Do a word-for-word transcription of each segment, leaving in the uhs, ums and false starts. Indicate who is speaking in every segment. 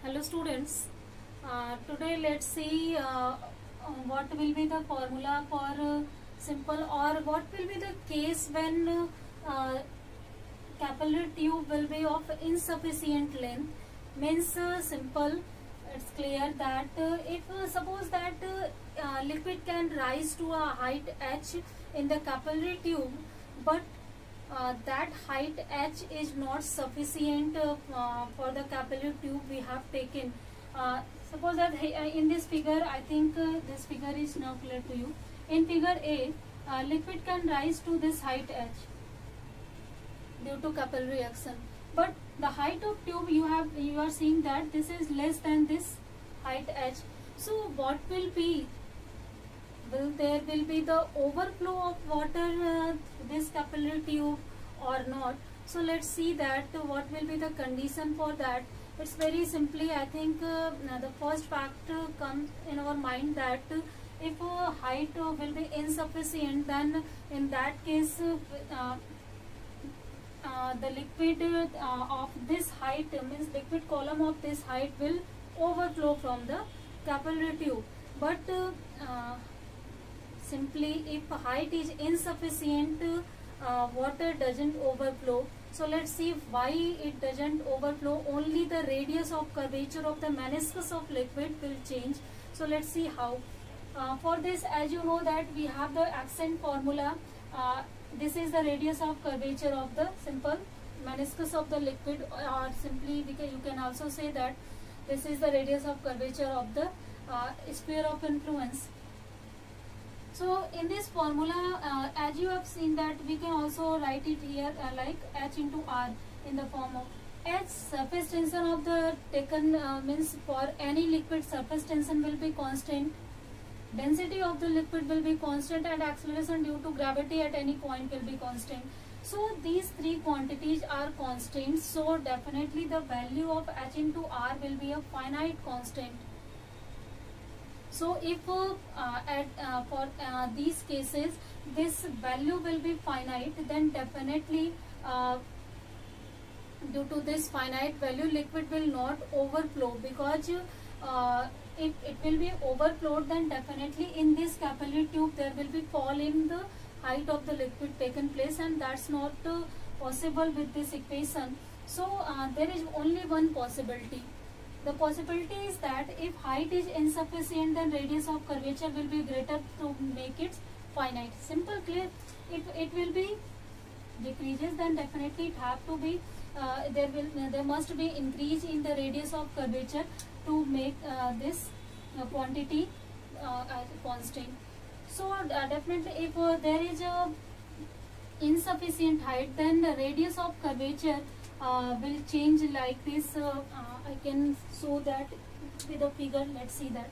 Speaker 1: Hello students, uh, today let's see uh, what will be the formula for uh, simple or what will be the case when uh, uh, capillary tube will be of insufficient length. Means uh, simple, it's clear that uh, if uh, suppose that uh, uh, liquid can rise to a height h in the capillary tube, but Uh, that height h is not sufficient uh, uh, for the capillary tube we have taken. Uh, suppose that uh, in this figure, I think uh, this figure is now clear to you. In figure A, uh, liquid can rise to this height h due to capillary action, but the height of tube you have you are seeing that this is less than this height h. So what will be? Will there will be the overflow of water uh, this capillary tube or not? So let's see that uh, what will be the condition for that. It's very simply, I think uh, the first fact uh, comes in our mind that uh, if uh, height uh, will be insufficient, then in that case uh, uh, uh, the liquid uh, of this height uh, means liquid column of this height will overflow from the capillary tube. But uh, uh, simply if height is insufficient, uh, water doesn't overflow. So let's see why it doesn't overflow. Only the radius of curvature of the meniscus of liquid will change. So let's see how. Uh, for this, as you know that we have the accent formula. Uh, this is the radius of curvature of the simple meniscus of the liquid, or simply we can, you can also say that this is the radius of curvature of the uh, sphere of influence. So in this formula, uh, as you have seen that we can also write it here uh, like h into r in the form of h. Surface tension of the taken uh, means for any liquid surface tension will be constant, density of the liquid will be constant, and acceleration due to gravity at any point will be constant. So these three quantities are constant, so definitely the value of h into r will be a finite constant. So if uh, uh, at uh, for uh, these cases this value will be finite, then definitely uh, due to this finite value liquid will not overflow, because uh, if it will be overflowed, then definitely in this capillary tube there will be fall in the height of the liquid taken place, and that's not uh, possible with this equation. So uh, there is only one possibility. The possibility is that if height is insufficient, then radius of curvature will be greater to make it finite. Simple, clear. If it will be decreases, then definitely it have to be uh, there will uh, there must be increase in the radius of curvature to make uh, this uh, quantity uh, constant. So uh, definitely if uh, there is a insufficient height, then the radius of curvature uh, will change like this. Uh, uh, I can show that with a figure. Let's see that.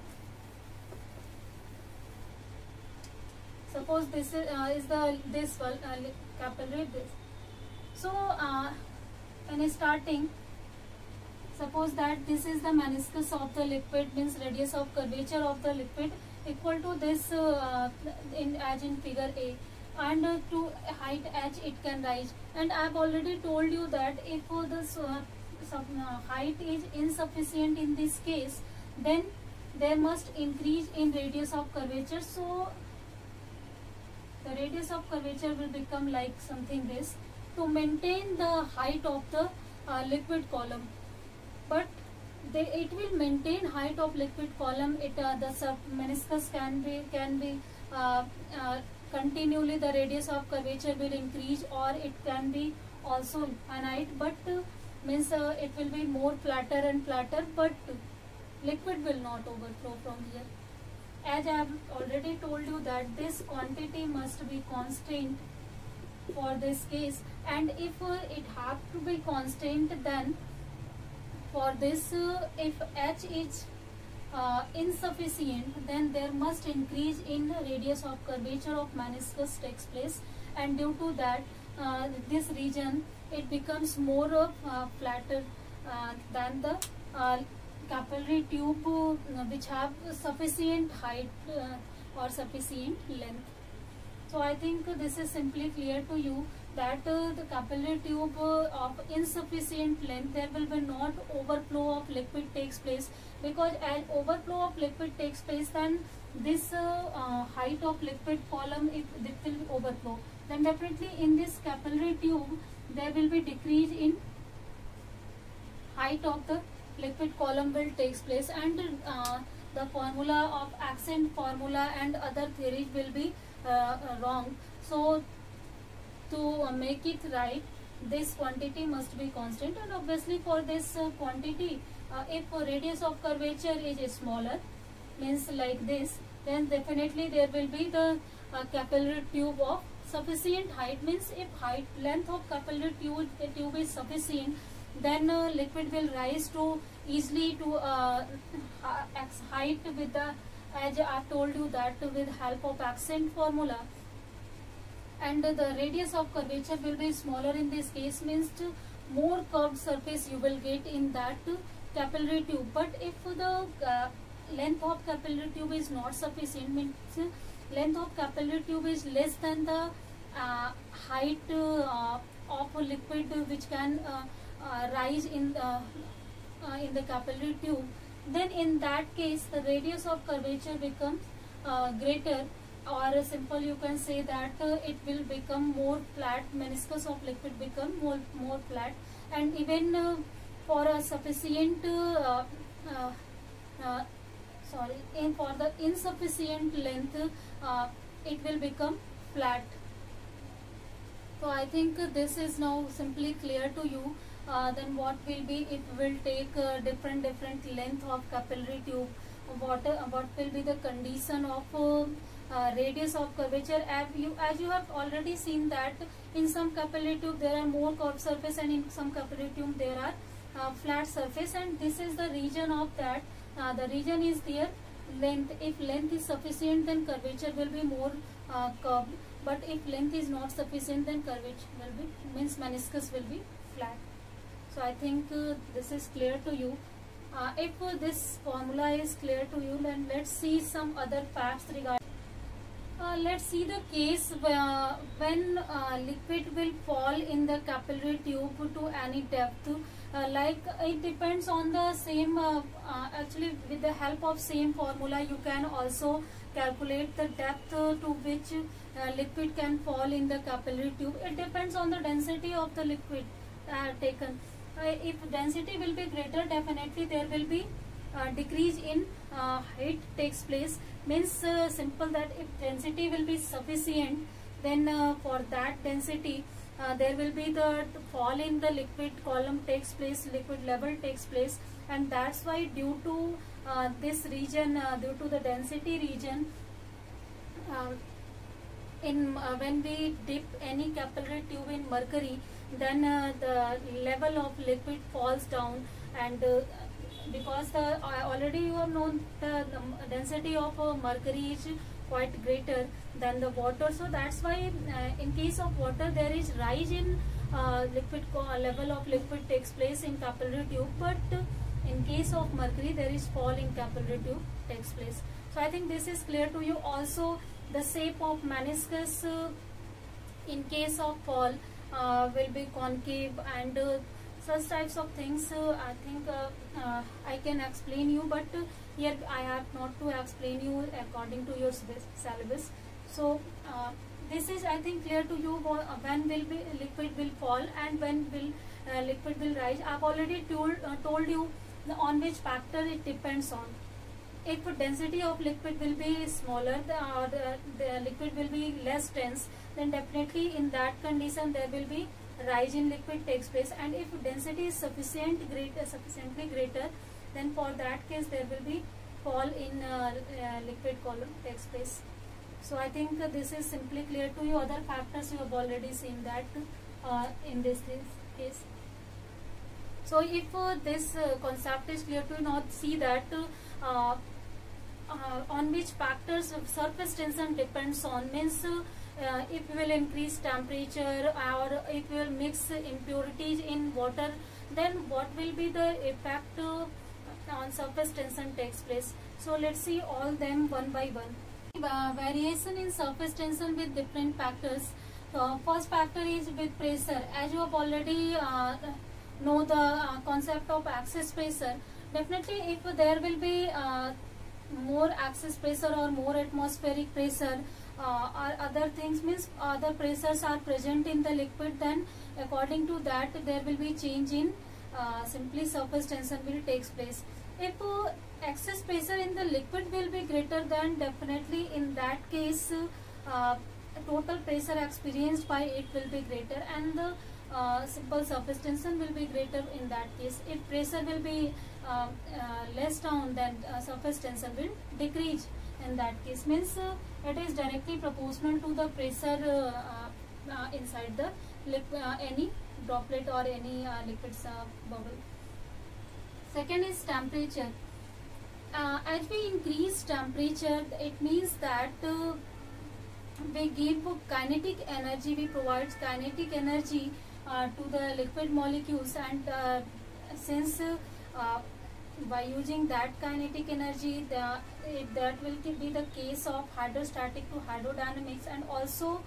Speaker 1: Suppose this is, uh, is the this uh, capillary this. So uh, when starting, suppose that this is the meniscus of the liquid, means radius of curvature of the liquid equal to this uh, in as in figure A, and uh, to height h it can rise. And I have already told you that if uh, this uh, some, uh, height is insufficient in this case, then there must increase in radius of curvature. So the radius of curvature will become like something this, to maintain the height of the uh, liquid column. But they, it will maintain height of liquid column. It uh, the sub meniscus can be can be uh, uh, continually the radius of curvature will increase, or it can be also finite, but uh, means uh, it will be more flatter and flatter, but liquid will not overflow from here. As I have already told you that this quantity must be constant for this case, and if uh, it have to be constant, then for this uh, if h is uh, insufficient, then there must increase in the radius of curvature of meniscus takes place, and due to that uh, this region it becomes more of uh, flatter uh, than the uh, capillary tube uh, which have sufficient height uh, or sufficient length. So I think this is simply clear to you that uh, the capillary tube uh, of insufficient length, there will be not overflow of liquid takes place, because as overflow of liquid takes place, then this uh, uh, height of liquid column, if it will overflow, then definitely in this capillary tube there will be decrease in height of the liquid column will takes place, and uh, the formula of accent formula and other theories will be uh, wrong. So to uh, make it right, this quantity must be constant, and obviously for this uh, quantity, uh, if uh, radius of curvature is smaller, means like this, then definitely there will be the uh, capillary tube of sufficient height. Means if height length of capillary tube, the tube is sufficient, then uh, liquid will rise to easily to uh, height with the, as I have told you, that with help of accent formula, and uh, the radius of curvature will be smaller in this case, means to more curved surface you will get in that uh, capillary tube. But if the uh, length of capillary tube is not sufficient, means uh, length of capillary tube is less than the uh, height uh, of a liquid which can uh, uh, rise in the, uh, in the capillary tube, then in that case the radius of curvature becomes uh, greater, or simple you can say that uh, it will become more flat, meniscus of liquid become more more flat, and even uh, for a sufficient uh, uh, uh, sorry in for the insufficient length uh, it will become flat. So I think uh, this is now simply clear to you. Uh, then what will be, it will take uh, different different length of capillary tube, what uh, what will be the condition of uh, uh, radius of curvature. As you as you have already seen that in some capillary tube there are more curved surface, and in some capillary tube there are uh, flat surface, and this is the region of that. Uh, the region is their length. If length is sufficient, then curvature will be more uh, curved, but if length is not sufficient, then curvature will be, means meniscus will be flat. So I think uh, this is clear to you. Uh, if uh, this formula is clear to you, then let's see some other facts regarding. Uh, let's see the case uh, when uh, liquid will fall in the capillary tube to any depth. Uh, like it depends on the same, uh, uh, actually with the help of same formula you can also calculate the depth uh, to which uh, liquid can fall in the capillary tube. It depends on the density of the liquid uh, taken. Uh, if density will be greater, definitely there will be uh, decrease in uh, height takes place. Means uh, simple that if density will be sufficient, then uh, for that density uh, there will be the fall in the liquid column takes place, liquid level takes place, and that's why due to uh, this region, uh, due to the density region, uh, in uh, when we dip any capillary tube in mercury, then uh, the level of liquid falls down, and uh, because the uh, already you have known the, the density of uh, mercury is quite greater than the water, so that's why uh, in case of water there is rise in uh, liquid level of liquid takes place in capillary tube, but uh, in case of mercury there is fall in capillary tube takes place. So I think this is clear to you. Also the shape of meniscus uh, in case of fall uh, will be concave, and uh, such types of things uh, I think uh, uh, I can explain you, but uh, here I have not to explain you according to your syllabus. So uh, this is I think clear to you when will be liquid will fall and when will uh, liquid will rise. I have already told, uh, told you the, on which factor it depends on. If density of liquid will be smaller, the, uh, the, the liquid will be less dense, then definitely in that condition there will be rise in liquid takes place, and if density is sufficient greater sufficiently greater, then for that case there will be fall in uh, uh, liquid column takes place. So I think uh, this is simply clear to you. Other factors you have already seen that uh, in this, this case. So if uh, this uh, concept is clear to you, now see that uh, uh, on which factors surface tension depends on, means uh, Uh, if we will increase temperature or if we will mix impurities in water, then what will be the effect uh, on surface tension takes place. So let's see all them one by one. Uh, variation in surface tension with different factors. So first factor is with pressure. As you have already uh, know the uh, concept of axis pressure, definitely if there will be uh, more axis pressure or more atmospheric pressure uh, or other things, means other pressures are present in the liquid, then according to that there will be change in uh, simply surface tension will takes place. If uh, excess pressure in the liquid will be greater, then definitely in that case uh, total pressure experienced by it will be greater, and the uh, simple surface tension will be greater in that case. If pressure will be uh, uh, less down, then uh, surface tension will decrease in that case, means uh, it is directly proportional to the pressure uh, uh, inside the liquid, uh, any droplet or any uh, liquid uh, bubble. Second is temperature. Uh, as we increase temperature, it means that uh, we give kinetic energy, we provide kinetic energy uh, to the liquid molecules, and uh, since uh, by using that kinetic energy, the, it, that will be the case of hydrostatic to hydrodynamics, and also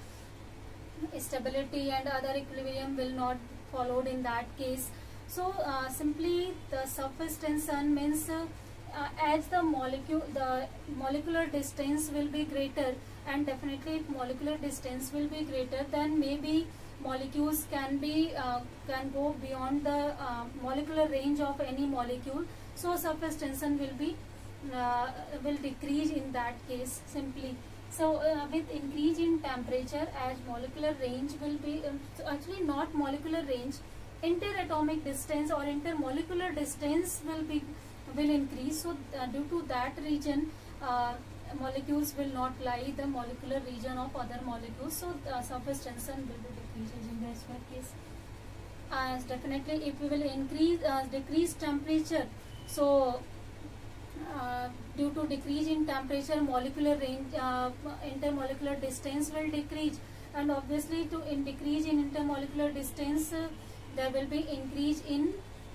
Speaker 1: stability and other equilibrium will not followed in that case. So uh, simply the surface tension means uh, uh, as the molecule the molecular distance will be greater, and definitely if molecular distance will be greater, then maybe molecules can be uh, can go beyond the uh, molecular range of any molecule, so surface tension will be uh, will decrease in that case simply. So uh, with increase in temperature, as molecular range will be um, so actually not molecular range, interatomic distance or intermolecular distance will be will increase. So uh, due to that region, uh, molecules will not lie the molecular region of other molecules, so the surface tension will be decreases in this case. As definitely if we will increase uh, decrease temperature, so uh, due to decrease in temperature, molecular range uh, intermolecular distance will decrease, and obviously to in decrease in intermolecular distance uh, there will be increase in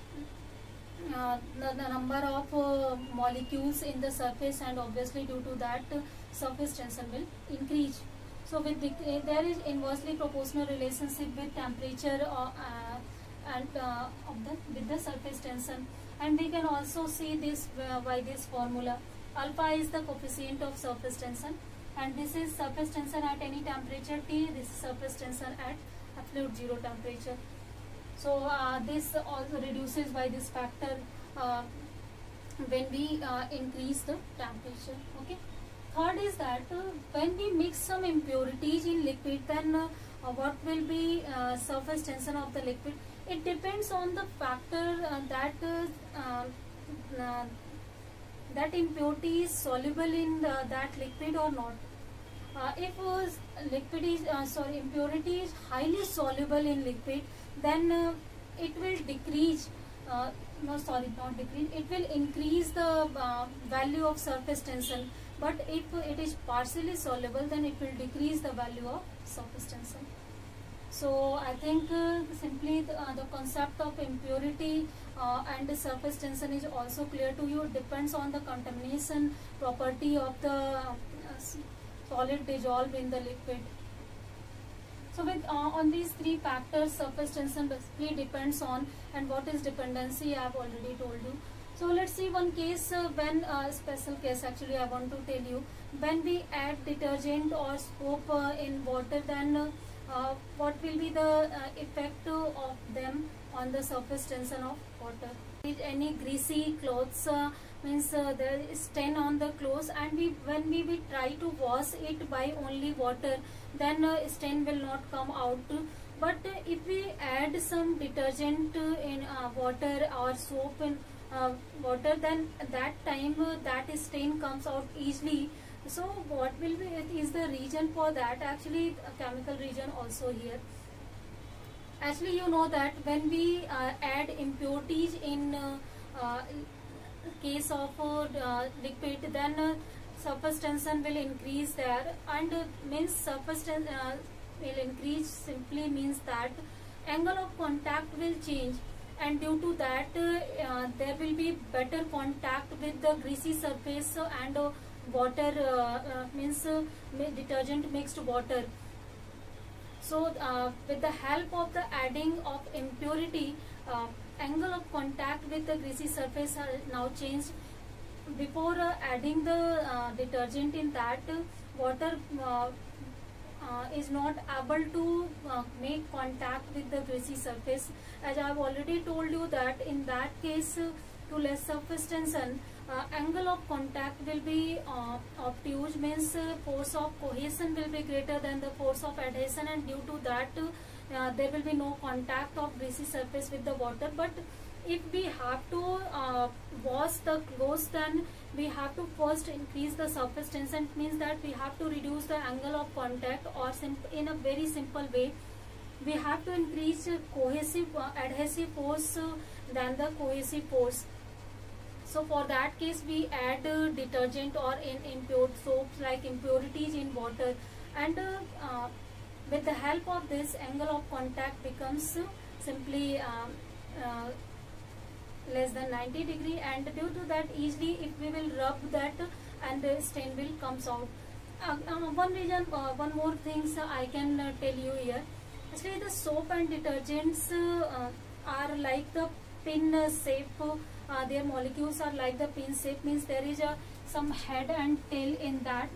Speaker 1: uh, the, the number of uh, molecules in the surface, and obviously due to that uh, surface tension will increase. So with the, uh, there is inversely proportional relationship with temperature uh, uh, and uh, of the with the surface tension, and we can also see this uh, by this formula. Alpha is the coefficient of surface tension, and this is surface tension at any temperature T. This is surface tension at absolute zero temperature. So uh, this also reduces by this factor uh, when we uh, increase the temperature. Okay. Third is that uh, when we mix some impurities in liquid, then uh, uh, what will be uh, surface tension of the liquid? It depends on the factor uh, that uh, uh, uh, that impurity is soluble in the, that liquid or not. Uh, if uh, liquid is uh, sorry impurity is highly soluble in liquid, then uh, it will decrease uh, no sorry not decrease it will increase the uh, value of surface tension, but if it is partially soluble, then it will decrease the value of surface tension. So I think uh, simply the, uh, the concept of impurity uh, and the surface tension is also clear to you. It depends on the contamination property of the uh, solid dissolved in the liquid. So with uh, on these three factors, surface tension basically depends on, and what is dependency I have already told you. So let's see one case, uh, when uh, special case actually I want to tell you. When we add detergent or soap uh, in water, then uh, uh, what will be the uh, effect uh, of them on the surface tension of water? If any greasy clothes uh, means uh, there is stain on the clothes, and we when we, we try to wash it by only water, then uh, stain will not come out. But uh, if we add some detergent uh, in uh, water or soap in uh, water, then that time uh, that stain comes out easily. So what will be it is the reason for that? Actually a chemical reason also here. Actually you know that when we uh, add impurities in uh, uh, case of uh, liquid, then uh, surface tension will increase there, and uh, means surface tension uh, will increase simply means that angle of contact will change, and due to that uh, uh, there will be better contact with the greasy surface uh, and uh, water uh, uh, means uh, detergent mixed water. So uh, with the help of the adding of impurity, uh, angle of contact with the greasy surface are now changed. Before uh, adding the uh, detergent in that, uh, water uh, uh, is not able to uh, make contact with the greasy surface. As I have already told you that in that case, uh, to less surface tension, uh, angle of contact will be uh, obtuse, means uh, force of cohesion will be greater than the force of adhesion, and due to that uh, there will be no contact of greasy surface with the water. But if we have to uh, wash the clothes, then we have to first increase the surface tension. It means that we have to reduce the angle of contact, or in a very simple way, we have to increase cohesive uh, adhesive force uh, than the cohesive force. So for that case, we add uh, detergent or in impure soaps like impurities in water, and uh, uh, with the help of this, angle of contact becomes uh, simply uh, uh, less than ninety degree, and due to that, easily if we will rub that, and the stain will comes out. Uh, uh, one reason, uh, one more things uh, I can uh, tell you here. Actually, the soap and detergents uh, uh, are like the pin uh, shape. Uh, their molecules are like the pin shape, means there is a some head and tail in that.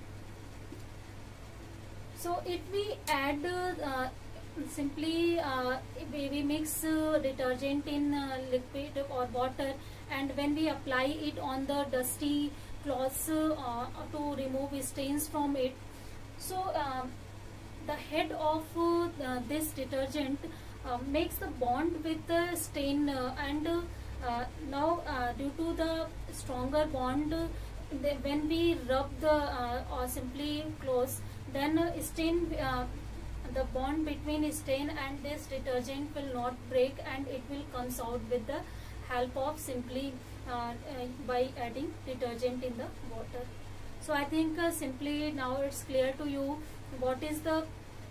Speaker 1: So if we add uh, simply uh, we, we mix uh, detergent in uh, liquid or water, and when we apply it on the dusty cloths uh, to remove stains from it, so uh, the head of uh, this detergent uh, makes the bond with the stain, uh, and uh, uh, now uh, due to the stronger bond, uh, the, when we rub the uh, or simply clothes, then uh, stain uh, the bond between stain and this detergent will not break, and it will comes out with the help of simply uh, uh, by adding detergent in the water. So I think uh, simply now it's clear to you what is the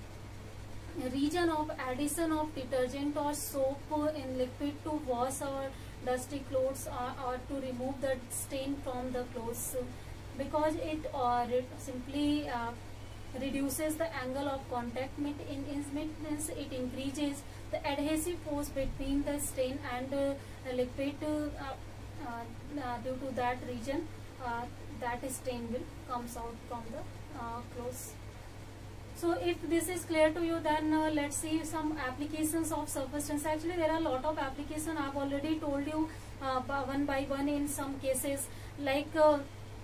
Speaker 1: region of addition of detergent or soap in liquid to wash our dusty clothes, or, or to remove the stain from the clothes, because it or it simply uh, reduces the angle of contact. In, in means it increases the adhesive force between the stain and uh, liquid. Uh, uh, uh, due to that region, uh, that stain will comes out from the uh, clothes. So if this is clear to you, then uh, let's see some applications of surface tension. Actually, there are a lot of applications. I have already told you uh, one by one in some cases, like uh,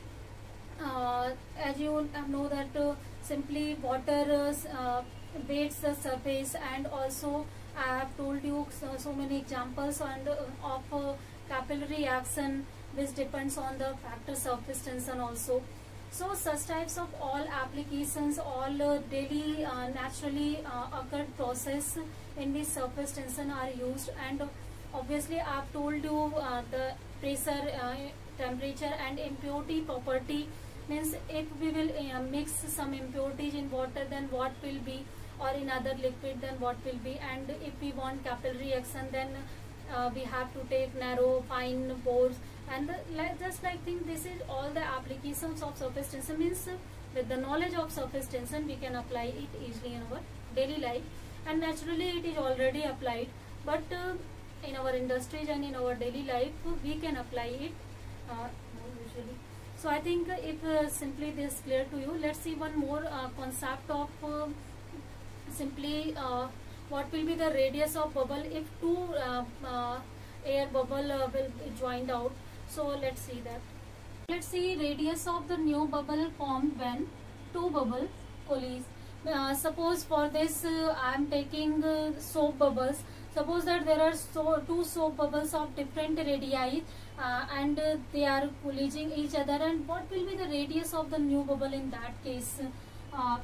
Speaker 1: uh, as you know that uh, simply water uh, weights the surface, and also I have told you so, so many examples and uh, of uh, capillary action, which depends on the factor surface tension also. So such types of all applications, all uh, daily uh, naturally uh, occurred process in which surface tension are used, and obviously I have told you uh, the pressure, uh, temperature and impurity property, means if we will uh, mix some impurities in water, then what will be, or in other liquid, then what will be, and if we want capillary action, then uh, we have to take narrow fine pores, and the, like, just like think this is all the applications of surface tension. Means uh, with the knowledge of surface tension, we can apply it easily in our daily life, and naturally it is already applied, but uh, in our industries and in our daily life we can apply it uh, usually. So I think uh, if uh, simply this clear to you, let's see one more uh, concept of uh, simply uh, what will be the radius of bubble if two uh, uh, air bubble uh, will be joined out. So let's see that. Let's see radius of the new bubble formed when two bubbles collides. Uh, suppose for this uh, I am taking uh, soap bubbles. Suppose that there are so two soap bubbles of different radii uh, and uh, they are colliding each other, and what will be the radius of the new bubble in that case? Uh,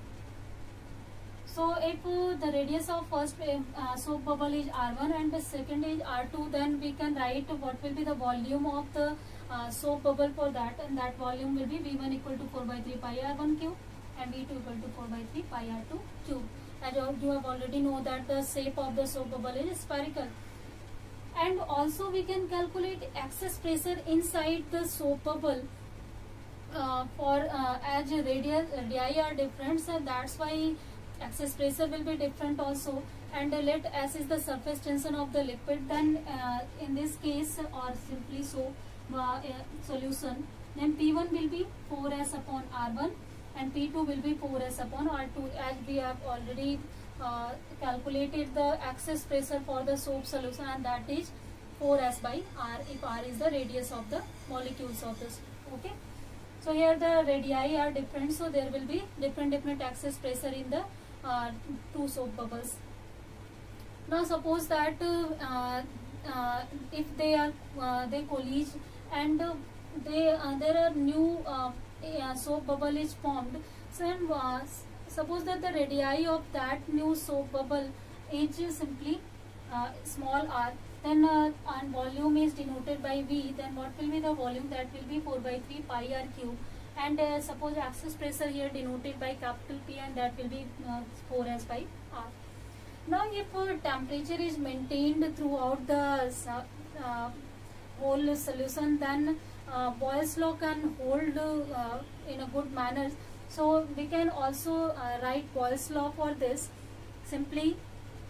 Speaker 1: so if uh, the radius of first uh, soap bubble is R one and the second is R two, then we can write what will be the volume of the uh, soap bubble for that, and that volume will be V one equal to four by three pi R one cube and V two equal to four by three pi R two cube. And you have already know that the shape of the soap bubble is spherical. And also we can calculate excess pressure inside the soap bubble uh, for uh, as radius radii are different, so that's why access pressure will be different also, and uh, let S is the surface tension of the liquid, then uh, in this case or simply so uh, uh, solution, then P one will be four S upon R one and P two will be four S upon R two, as we have already uh, calculated the access pressure for the soap solution, and that is four S by R if R is the radius of the molecules of this. Okay, so here the radii are different, so there will be different different access pressure in the uh, two soap bubbles. Now suppose that uh, uh, if they are uh, they collige and uh, they uh, there are new uh, uh, soap bubble is formed, so then, uh, suppose that the radii of that new soap bubble is simply uh, small r, then uh, and volume is denoted by V, then what will be the volume? That will be four by three pi r cube, and uh, suppose access pressure here denoted by capital P, and that will be uh, four S by R. Now if uh, temperature is maintained throughout the uh, whole solution, then uh, Boyle's law can hold uh, in a good manner. So we can also uh, write Boyle's law for this. Simply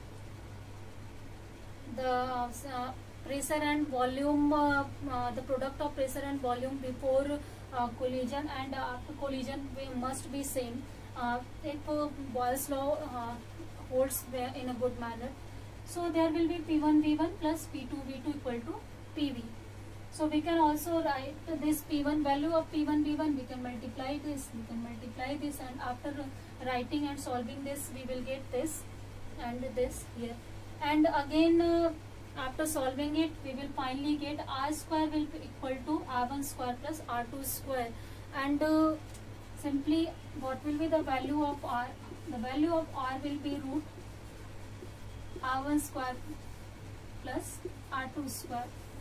Speaker 1: the uh, pressure and volume, uh, uh, the product of pressure and volume before uh, collision and after collision we must be same. Uh, if uh, Boyle's law uh, holds in a good manner, so there will be P one V one plus P two V two equal to P V. So we can also write this P one value of P one V one, we can multiply this, we can multiply this, and after writing and solving this we will get this and this here. And again uh, after solving it we will finally get R square will be equal to R one square plus R two square, and uh, simply what will be the value of R? The value of R will be root R one square plus R two square.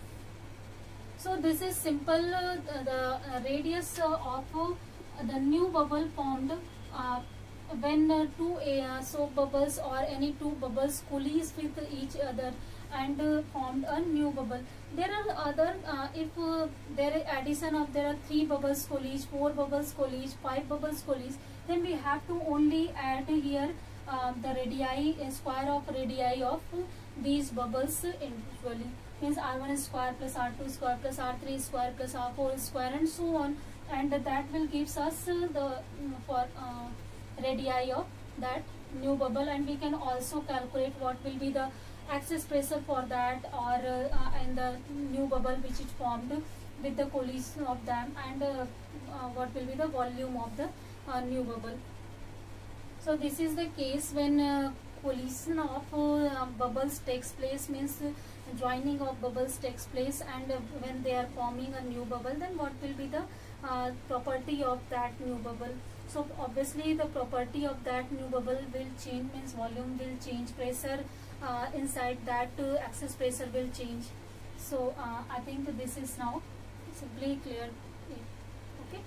Speaker 1: So this is simple uh, the uh, radius uh, of uh, the new bubble formed uh, when uh, two uh, soap bubbles or any two bubbles collige with each other and uh, formed a new bubble. There are other uh, if uh, there is addition of there are three bubbles collige, four bubbles collige, five bubbles collige, then we have to only add here uh, the radii, uh, square of radii of uh, these bubbles uh, individually. Means R one square plus R two square plus R three square plus R four square and so on, and that will gives us uh, the uh, for uh, radii of that new bubble, and we can also calculate what will be the access pressure for that or uh, uh, and the new bubble which is formed with the collision of them, and uh, uh, what will be the volume of the uh, new bubble. So this is the case when uh, collision of uh, bubbles takes place, means uh, joining of bubbles takes place, and uh, when they are forming a new bubble, then what will be the uh, property of that new bubble. So obviously the property of that new bubble will change, means volume will change, pressure uh, inside that uh, access pressure will change. So uh, I think this is now simply clear. Okay.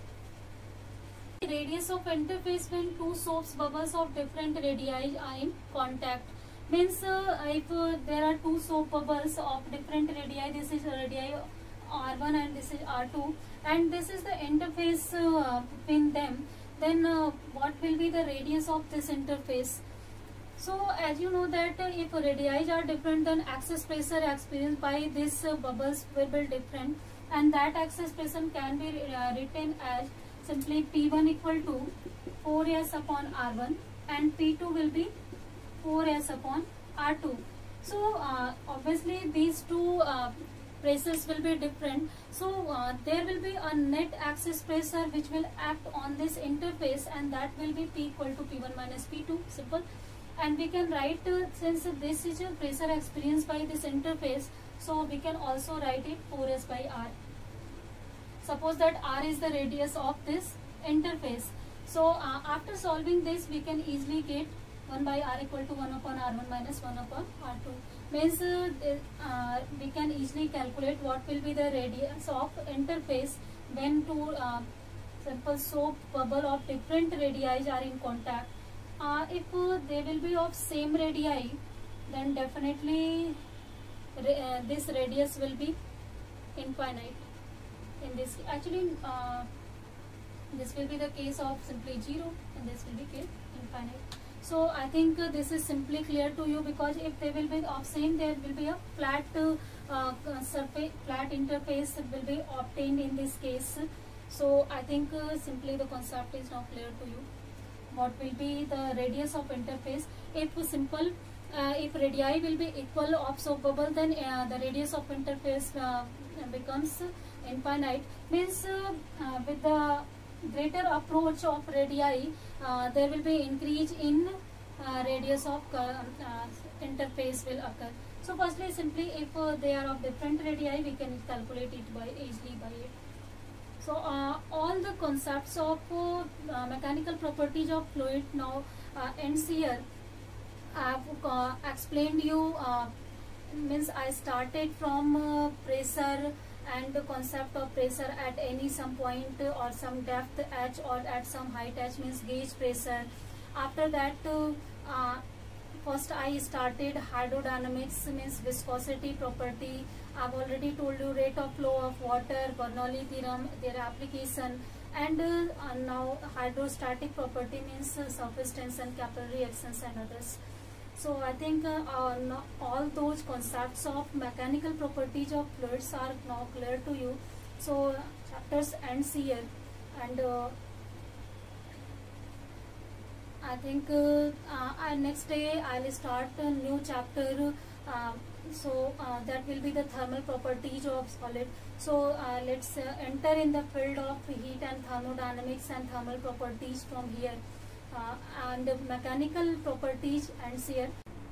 Speaker 1: Radius of interface when two soap bubbles of different radii are in contact. Means uh, if uh, there are two soap bubbles of different radii, this is radii R one and this is R two, and this is the interface uh, between them, then uh, what will be the radius of this interface? So as you know that uh, if radii are different, then access pressure experienced by these uh, bubbles will be different, and that access pressure can be uh, written as simply P one equal to four S upon R one and P two will be four S upon R two. So uh, obviously these two uh, pressures will be different, so uh, there will be a net access pressure which will act on this interface, and that will be P equal to P one minus P two, simple. And we can write uh, since this is a pressure experienced by this interface, so we can also write it four S by R. Suppose that R is the radius of this interface, so uh, after solving this we can easily get one by R equal to one upon R one minus one upon R two. Means uh, uh, we can easily calculate what will be the radius of interface when two uh, simple soap bubble of different radii are in contact. Uh, if uh, they will be of same radii, then definitely uh, this radius will be infinite. In this actually uh, this will be the case of simply zero, and this will be case infinite. So I think uh, this is simply clear to you, because if they will be of same, there will be a flat uh, uh, surface, flat interface will be obtained in this case. So I think uh, simply the concept is now clear to you. What will be the radius of interface? If simple, uh, if radii will be equal of soap bubble, then uh, the radius of interface uh, becomes infinite. Means uh, uh, with the greater approach of radii, uh, there will be increase in uh, radius of uh, uh, interface will occur. So firstly, simply if uh, they are of different radii, we can calculate it by easily by it. So uh, all the concepts of uh, uh, mechanical properties of fluid now uh, ends here. I have uh, explained you, uh, means I started from uh, pressure and the concept of pressure at any some point or some depth h or at some height h, means gauge pressure. After that uh, uh, first I started hydrodynamics, means viscosity property. I've already told you rate of flow of water, Bernoulli theorem, their application, and uh, uh, now hydrostatic property, means uh, surface tension, capillary actions and others. So I think uh, uh, no, all those concepts of mechanical properties of fluids are now clear to you. So uh, chapters ends here, and uh, I think uh, uh, next day I will start a new chapter. Uh, so uh, that will be the thermal properties of solid. So uh, let's uh, enter in the field of heat and thermodynamics and thermal properties from here. Uh, and mechanical properties ends here.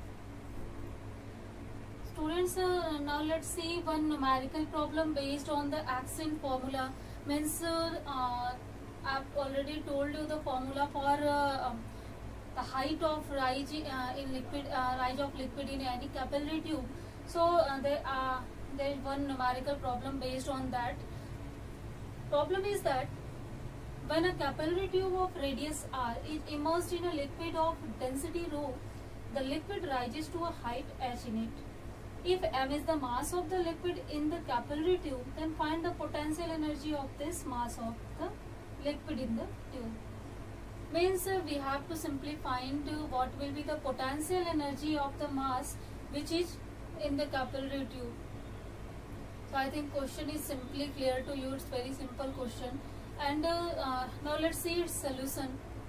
Speaker 1: Students, uh, now let's see one numerical problem based on the Axin formula. Means uh, uh, I've already told you the formula for uh, um, the height of rise uh, in liquid, uh, rise of liquid in any capillary tube. So uh, there are there is one numerical problem based on that. Problem is that when a capillary tube of radius r is immersed in a liquid of density rho, the liquid rises to a height h in it. If m is the mass of the liquid in the capillary tube, then find the potential energy of this mass of the liquid in the tube. Means uh, we have to simply find uh, what will be the potential energy of the mass which is in the capillary tube. So I think question is simply clear to you. It's very simple question. And uh, uh, now let's see its solution.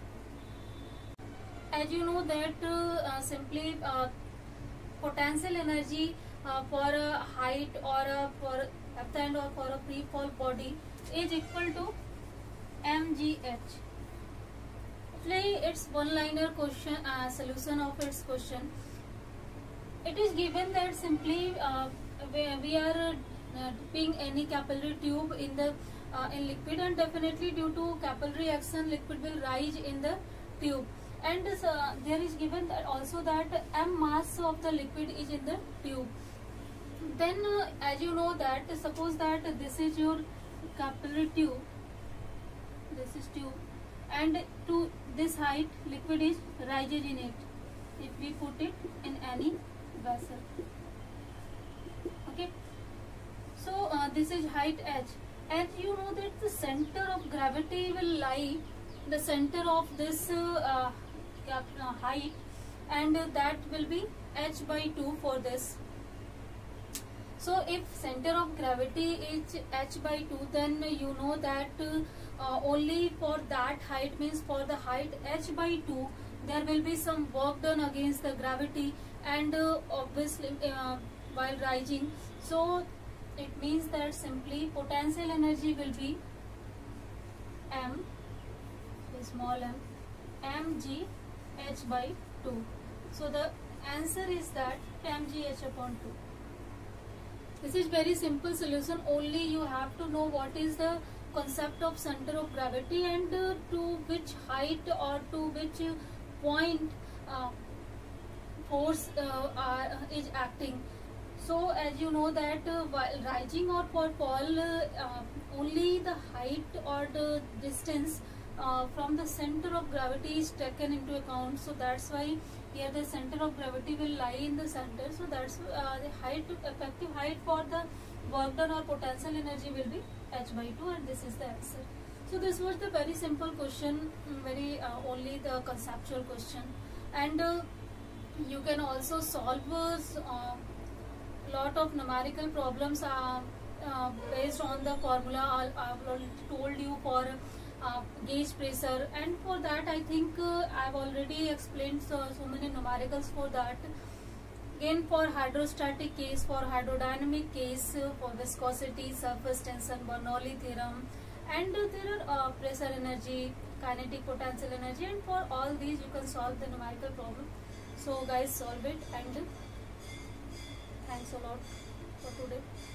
Speaker 1: As you know that uh, uh, simply uh, potential energy uh, for a height or a for depth and or for a free fall body is equal to mgh. Actually, it's one liner question, uh, solution of its question. It is given that simply uh, we, we are uh, dipping any capillary tube in the uh, in liquid, and definitely due to capillary action liquid will rise in the tube, and uh, there is given that also that m mass of the liquid is in the tube. Then uh, as you know that suppose that this is your capillary tube, this is tube, and to this height liquid is rises in it if we put it in any vessel. Okay, so uh, this is height h, and you know that the center of gravity will lie the center of this uh, uh, height, and uh, that will be h by two for this. So if center of gravity is h by two, then you know that uh, only for that height, means for the height h by two, there will be some work done against the gravity, and uh, obviously uh, while rising. So it means that simply potential energy will be m, small m, mg h by two. So the answer is that mgh upon two. This is very simple solution. Only you have to know what is the concept of center of gravity and uh, to which height or to which point uh, force uh, are, is acting. So as you know that uh, while rising or for fall, uh, uh, only the height or the distance uh, from the center of gravity is taken into account. So that's why here the center of gravity will lie in the center. So that's uh, the height, effective height for the work done or potential energy will be h by two, and this is the answer. So this was the very simple question, very uh, only the conceptual question. and uh, you can also solve a uh, lot of numerical problems uh, uh, based on the formula I- I've already told you for uh, gauge pressure, and for that I think uh, I've already explained so, so many numericals for that. Again, for hydrostatic case, for hydrodynamic case, uh, for viscosity, surface tension, Bernoulli theorem, and uh, there are uh, pressure energy, kinetic potential energy, and for all these you can solve the numerical problem. So guys, solve it, and thanks a lot for today.